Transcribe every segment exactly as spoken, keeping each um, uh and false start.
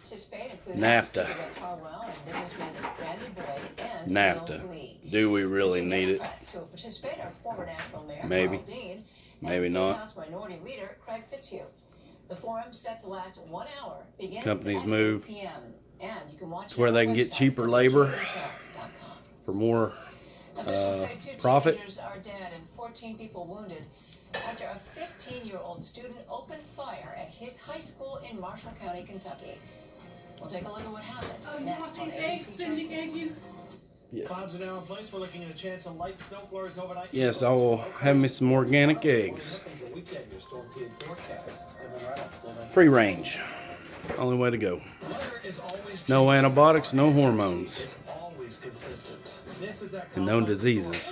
NAFTA. NAFTA. Do we really need it? Maybe. Maybe not. The forum set to last one hour. Companies move to where they can get cheaper labor for more uh, profit. Are dead and fourteen people wounded after a fifteen-year-old student opened fire at his high school in Marshall County, Kentucky. We'll take a look at what happened oh, next on A B C. Yes. Clouds are now in place. We're looking at a chance of light snow flurries overnight. Yes, I will have me some organic eggs. Free range. Only way to go. No antibiotics, no hormones, and no diseases.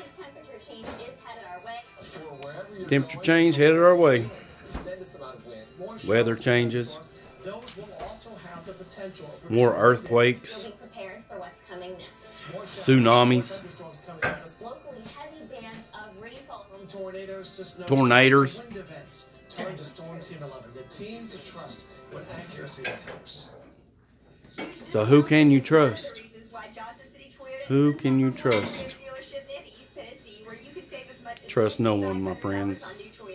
Temperature change headed our way. Weather changes. More earthquakes. Tsunamis. Tornadoes. So who can you trust? Who can you trust? Trust no one, my friends.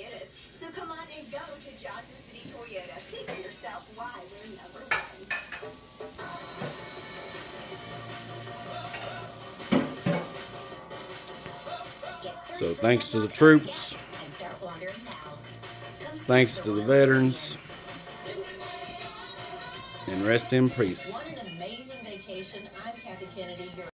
So thanks to the troops, thanks to the veterans, and rest in peace.